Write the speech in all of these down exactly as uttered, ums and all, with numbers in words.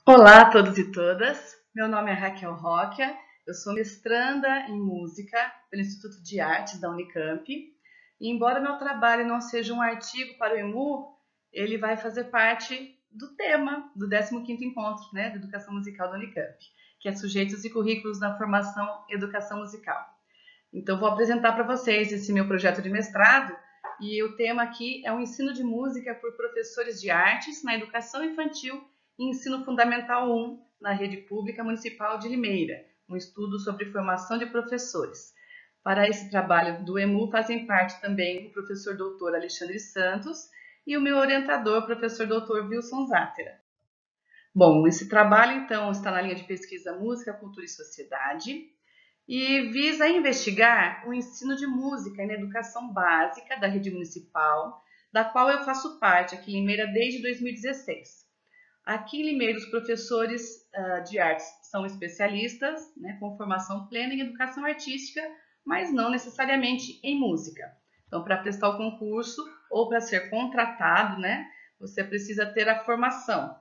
Olá a todos e todas, meu nome é Raquel Rocha, eu sou mestranda em música pelo Instituto de Artes da Unicamp e embora meu trabalho não seja um artigo para o EMU, ele vai fazer parte do tema do décimo quinto Encontro, né, de Educação Musical da Unicamp, que é Sujeitos e Currículos na Formação e Educação Musical. Então vou apresentar para vocês esse meu projeto de mestrado e o tema aqui é o ensino de música por professores de artes na educação infantil e ensino fundamental um na rede pública municipal de Limeira, um estudo sobre formação de professores. Para esse trabalho do EMU fazem parte também o professor doutor Alexandre Santos e o meu orientador, professor doutor Wilson Zátera. Bom, esse trabalho então está na linha de pesquisa Música, Cultura e Sociedade e visa investigar o ensino de música na educação básica da rede municipal, da qual eu faço parte aqui em Limeira desde dois mil e dezesseis. Aqui em Limeira, os professores uh, de artes são especialistas, né, com formação plena em educação artística, mas não necessariamente em música. Então, para prestar o concurso ou para ser contratado, né, você precisa ter a formação.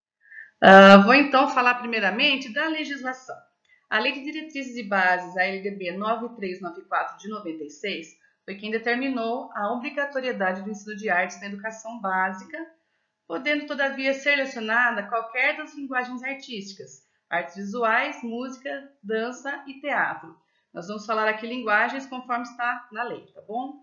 Uh, vou então falar primeiramente da legislação. A Lei de Diretrizes e Bases, a L D B nove mil trezentos e noventa e quatro de noventa e seis, foi quem determinou a obrigatoriedade do ensino de artes na educação básica, podendo, todavia, ser lecionada qualquer das linguagens artísticas, artes visuais, música, dança e teatro. Nós vamos falar aqui linguagens conforme está na lei, tá bom?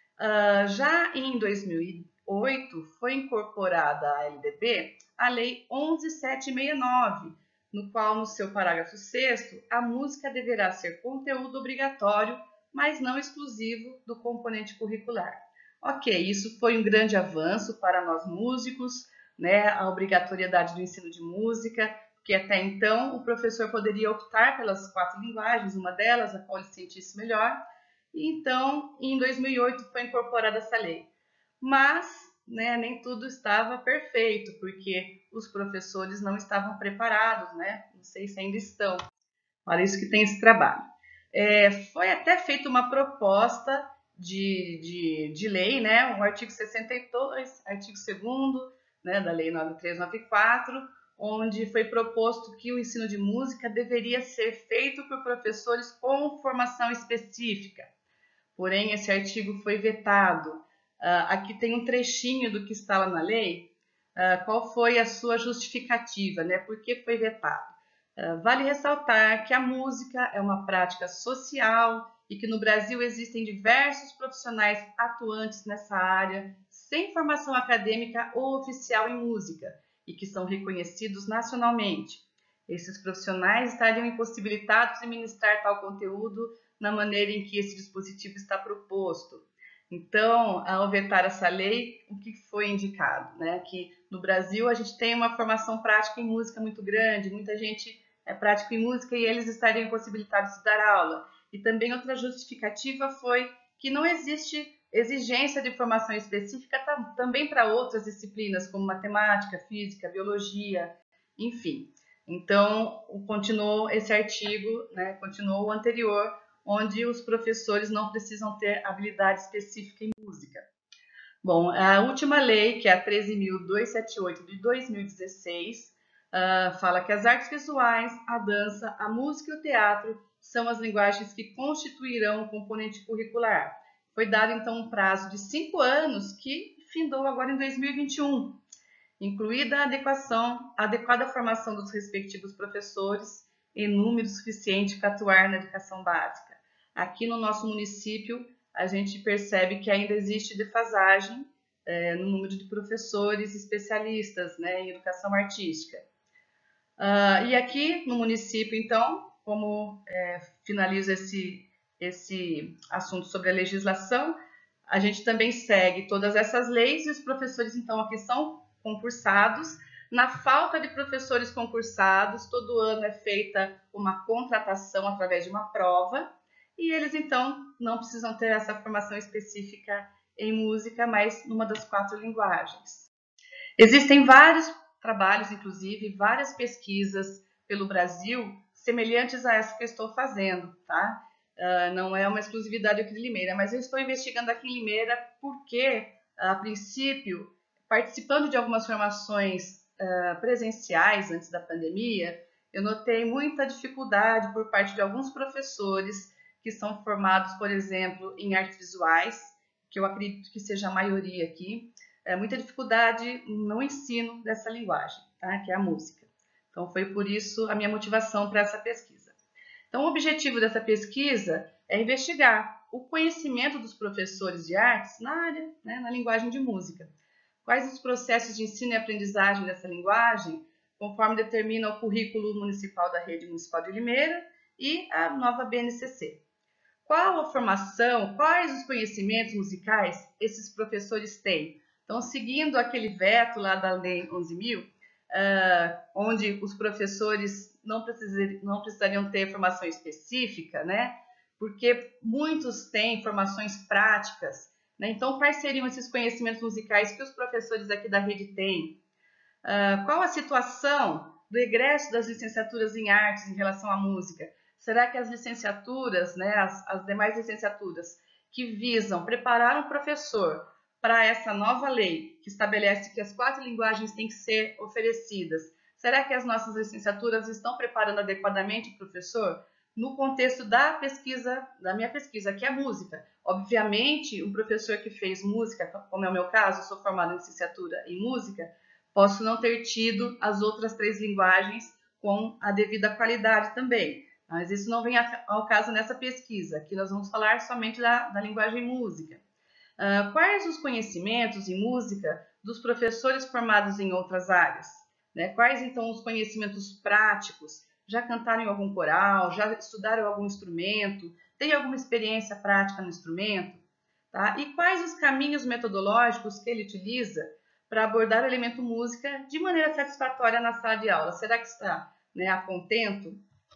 Uh, já em dois mil e oito, foi incorporada à L D B a Lei onze mil setecentos e sessenta e nove, no qual, no seu parágrafo sexto, a música deverá ser conteúdo obrigatório, mas não exclusivo do componente curricular. Ok, isso foi um grande avanço para nós músicos, né, a obrigatoriedade do ensino de música, porque até então o professor poderia optar pelas quatro linguagens, uma delas, a qual ele sentisse melhor, e então, em dois mil e oito, foi incorporada essa lei. Mas, né, nem tudo estava perfeito, porque os professores não estavam preparados, né? Não sei se ainda estão. Para isso que tem esse trabalho. É, foi até feita uma proposta de, de, de lei, né? O artigo sessenta e dois, artigo segundo, né, da Lei nove mil trezentos e noventa e quatro, onde foi proposto que o ensino de música deveria ser feito por professores com formação específica. Porém, esse artigo foi vetado. Uh, aqui tem um trechinho do que está lá na lei. Uh, qual foi a sua justificativa, né? Por que foi vetado? Uh, vale ressaltar que a música é uma prática social e que no Brasil existem diversos profissionais atuantes nessa área, sem formação acadêmica ou oficial em música, e que são reconhecidos nacionalmente. Esses profissionais estariam impossibilitados de ministrar tal conteúdo na maneira em que esse dispositivo está proposto. Então, ao vetar essa lei, o que foi indicado? Né? Que no Brasil a gente tem uma formação prática em música muito grande, muita gente é prática em música e eles estariam impossibilitados de dar aula. E também outra justificativa foi que não existe exigência de formação específica também para outras disciplinas, como matemática, física, biologia, enfim. Então, continuou esse artigo, né, continuou o anterior, onde os professores não precisam ter habilidade específica em música. Bom, a última lei, que é a treze mil duzentos e setenta e oito de dois mil e dezesseis, uh, fala que as artes visuais, a dança, a música e o teatro são as linguagens que constituirão o componente curricular. Foi dado, então, um prazo de cinco anos, que findou agora em dois mil e vinte e um, incluída a adequação, a adequada formação dos respectivos professores em número suficiente para atuar na educação básica. Aqui no nosso município, a gente percebe que ainda existe defasagem é, no número de professores especialistas, né, em educação artística. Uh, e aqui no município, então, como é, finalizo esse, esse assunto sobre a legislação, a gente também segue todas essas leis e os professores, então, aqui são concursados. Na falta de professores concursados, todo ano é feita uma contratação através de uma prova e eles, então, não precisam ter essa formação específica em música, mas numa das quatro linguagens. Existem vários trabalhos, inclusive, várias pesquisas pelo Brasil semelhantes a essa que eu estou fazendo, tá? Uh, não é uma exclusividade aqui de Limeira, mas eu estou investigando aqui em Limeira porque, a princípio, participando de algumas formações uh, presenciais antes da pandemia, eu notei muita dificuldade por parte de alguns professores que são formados, por exemplo, em artes visuais, que eu acredito que seja a maioria aqui, é, muita dificuldade no ensino dessa linguagem, tá? Que é a música. Então, foi por isso a minha motivação para essa pesquisa. Então, o objetivo dessa pesquisa é investigar o conhecimento dos professores de artes na área, né, na linguagem de música. Quais os processos de ensino e aprendizagem dessa linguagem, conforme determina o currículo municipal da Rede Municipal de Limeira e a nova B N C C. Qual a formação, quais os conhecimentos musicais esses professores têm? Então, seguindo aquele veto lá da Lei onze mil, uh, onde os professores não, precisar, não precisariam ter formação específica, né? Porque muitos têm formações práticas, né? Então, quais seriam esses conhecimentos musicais que os professores aqui da rede têm? Uh, qual a situação do egresso das licenciaturas em artes em relação à música? Será que as licenciaturas, né, as, as demais licenciaturas que visam preparar um professor para essa nova lei que estabelece que as quatro linguagens têm que ser oferecidas, será que as nossas licenciaturas estão preparando adequadamente o professor? No contexto da pesquisa, da minha pesquisa, que é música. Obviamente, um professor que fez música, como é o meu caso, sou formada em licenciatura em música, posso não ter tido as outras três linguagens com a devida qualidade também. Mas isso não vem ao caso nessa pesquisa. Aqui nós vamos falar somente da, da linguagem música. Uh, quais os conhecimentos em música dos professores formados em outras áreas? Né? Quais, então, os conhecimentos práticos? Já cantaram em algum coral? Já estudaram algum instrumento? Tem alguma experiência prática no instrumento? Tá? E quais os caminhos metodológicos que ele utiliza para abordar o elemento música de maneira satisfatória na sala de aula? Será que está, né, a contento?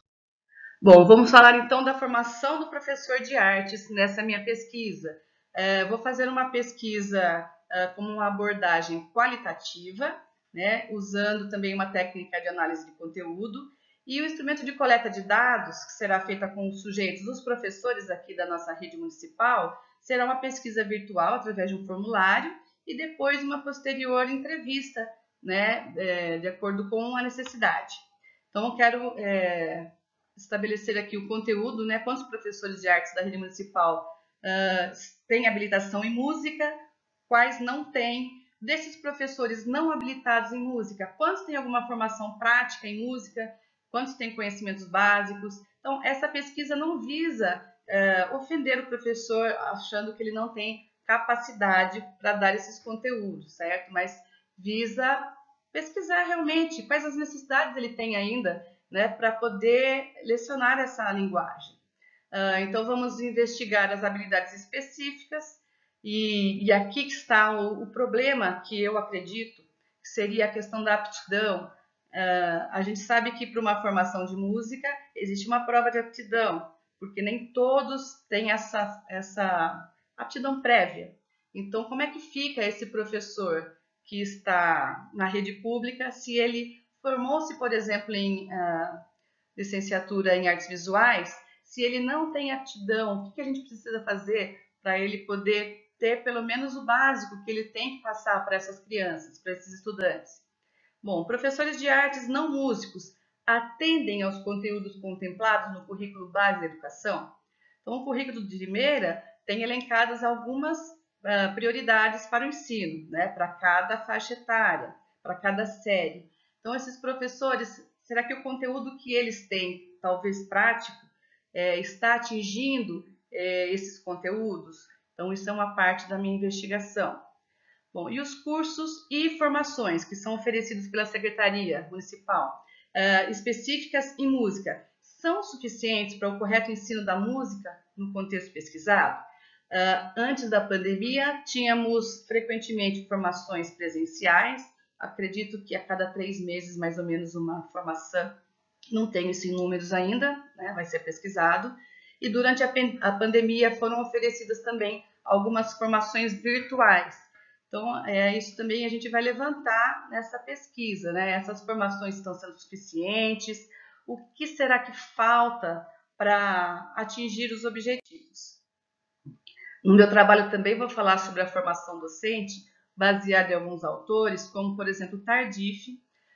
Bom, vamos falar então da formação do professor de artes nessa minha pesquisa. É, vou fazer uma pesquisa é, com uma abordagem qualitativa, né, usando também uma técnica de análise de conteúdo, e o instrumento de coleta de dados, que será feita com os sujeitos, os professores aqui da nossa rede municipal, será uma pesquisa virtual através de um formulário e depois uma posterior entrevista, né, é, de acordo com a necessidade. Então, eu quero é, estabelecer aqui o conteúdo, né, quantos professores de artes da rede municipal uh, têm habilitação em música, quais não têm. Desses professores não habilitados em música, quantos têm alguma formação prática em música, quantos têm conhecimentos básicos. Então, essa pesquisa não visa uh, ofender o professor achando que ele não tem capacidade para dar esses conteúdos, certo? Mas visa pesquisar realmente quais as necessidades ele tem ainda, né, para poder lecionar essa linguagem. Uh, então, vamos investigar as habilidades específicas e, e aqui está o, o problema que eu acredito que seria a questão da aptidão. Uh, a gente sabe que para uma formação de música existe uma prova de aptidão, porque nem todos têm essa, essa aptidão prévia. Então, como é que fica esse professor que está na rede pública se ele formou-se, por exemplo, em uh, licenciatura em artes visuais, se ele não tem aptidão, o que a gente precisa fazer para ele poder ter pelo menos o básico que ele tem que passar para essas crianças, para esses estudantes? Bom, professores de artes não músicos atendem aos conteúdos contemplados no currículo base da educação? Então, o currículo de Limeira tem elencadas algumas uh, prioridades para o ensino, né, para cada faixa etária, para cada série. Então, esses professores, será que o conteúdo que eles têm, talvez prático, é, está atingindo é, esses conteúdos? Então, isso é uma parte da minha investigação. Bom, e os cursos e formações que são oferecidos pela Secretaria Municipal, uh, específicas em música, são suficientes para o correto ensino da música no contexto pesquisado? Uh, antes da pandemia, tínhamos frequentemente formações presenciais, acredito que a cada três meses, mais ou menos, uma formação, não tenho esses números ainda, né, vai ser pesquisado, e durante a, a pandemia foram oferecidas também algumas formações virtuais. Então, é, isso também a gente vai levantar nessa pesquisa, né? Essas formações estão sendo suficientes? O que será que falta para atingir os objetivos? No meu trabalho também vou falar sobre a formação docente, baseada em alguns autores, como, por exemplo, Tardif,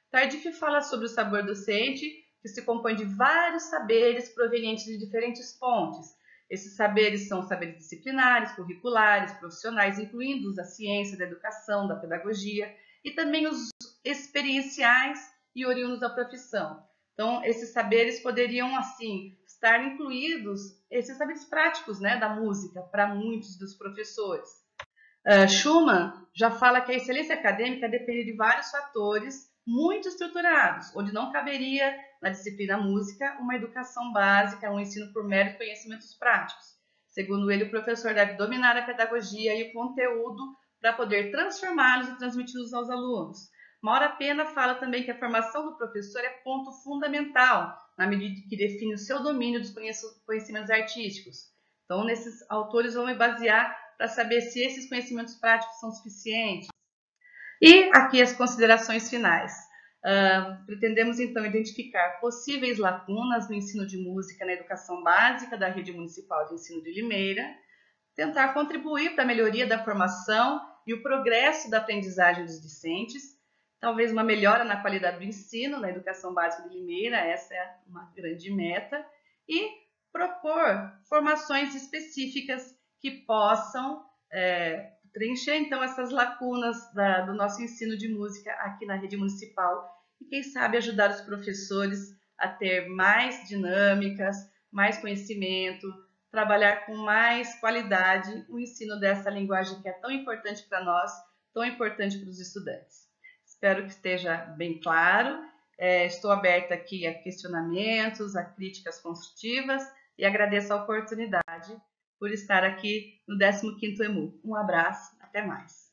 Tardif fala sobre o saber docente, que se compõe de vários saberes provenientes de diferentes fontes. Esses saberes são saberes disciplinares, curriculares, profissionais, incluindo os da ciência, da educação, da pedagogia, e também os experienciais e oriundos da profissão. Então, esses saberes poderiam, assim, estar incluídos, esses saberes práticos, né, da música, para muitos dos professores. Uh, Schumann já fala que a excelência acadêmica depende de vários fatores muito estruturados, onde não caberia na disciplina música uma educação básica, um ensino por meros conhecimentos práticos. Segundo ele, o professor deve dominar a pedagogia e o conteúdo para poder transformá-los e transmiti-los aos alunos. Maura Pena fala também que a formação do professor é ponto fundamental na medida que define o seu domínio dos conhecimentos artísticos. Então, nesses autores vão me basear para saber se esses conhecimentos práticos são suficientes. E aqui as considerações finais. Uh, pretendemos, então, identificar possíveis lacunas no ensino de música na educação básica da Rede Municipal de Ensino de Limeira, tentar contribuir para a melhoria da formação e o progresso da aprendizagem dos discentes, talvez uma melhora na qualidade do ensino na educação básica de Limeira, essa é uma grande meta, e propor formações específicas que possam é, preencher, então, essas lacunas da, do nosso ensino de música aqui na rede municipal e, quem sabe, ajudar os professores a ter mais dinâmicas, mais conhecimento, trabalhar com mais qualidade o ensino dessa linguagem que é tão importante para nós, tão importante para os estudantes. Espero que esteja bem claro. É, estou aberta aqui a questionamentos, a críticas construtivas e agradeço a oportunidade por estar aqui no décimo quinto E M U. Um abraço, até mais.